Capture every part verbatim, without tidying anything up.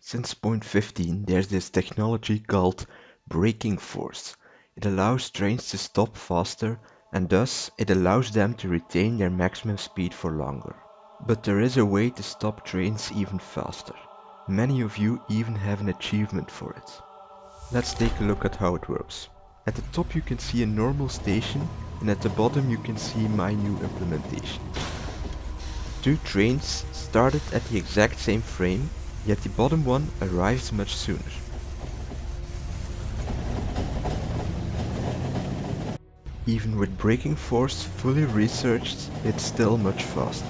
Since point fifteen there's this technology called braking force. It allows trains to stop faster and thus it allows them to retain their maximum speed for longer. But there is a way to stop trains even faster. Many of you even have an achievement for it. Let's take a look at how it works. At the top you can see a normal station and at the bottom you can see my new implementation. Two trains started at the exact same frame, yet the bottom one arrives much sooner. Even with braking force fully researched, it's still much faster.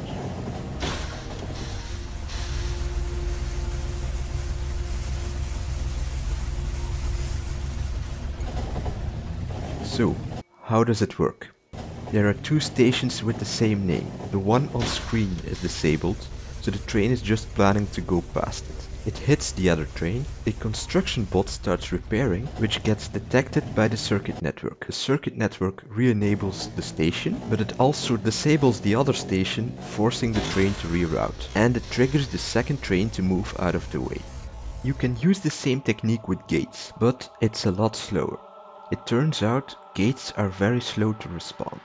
So, how does it work? There are two stations with the same name. The one on screen is disabled, so the train is just planning to go past it. It hits the other train, a construction bot starts repairing, which gets detected by the circuit network. The circuit network re-enables the station, but it also disables the other station, forcing the train to reroute. And it triggers the second train to move out of the way. You can use the same technique with gates, but it's a lot slower. It turns out gates are very slow to respond.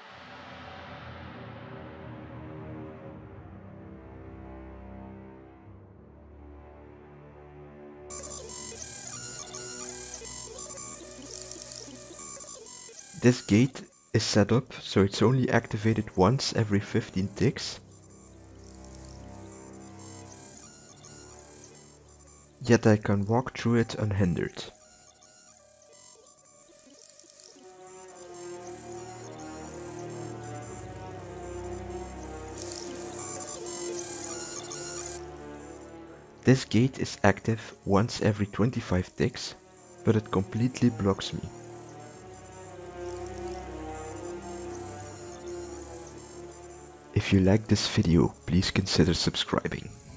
This gate is set up so it's only activated once every fifteen ticks. Yet I can walk through it unhindered. This gate is active once every twenty-five ticks, but it completely blocks me. If you like this video, please consider subscribing.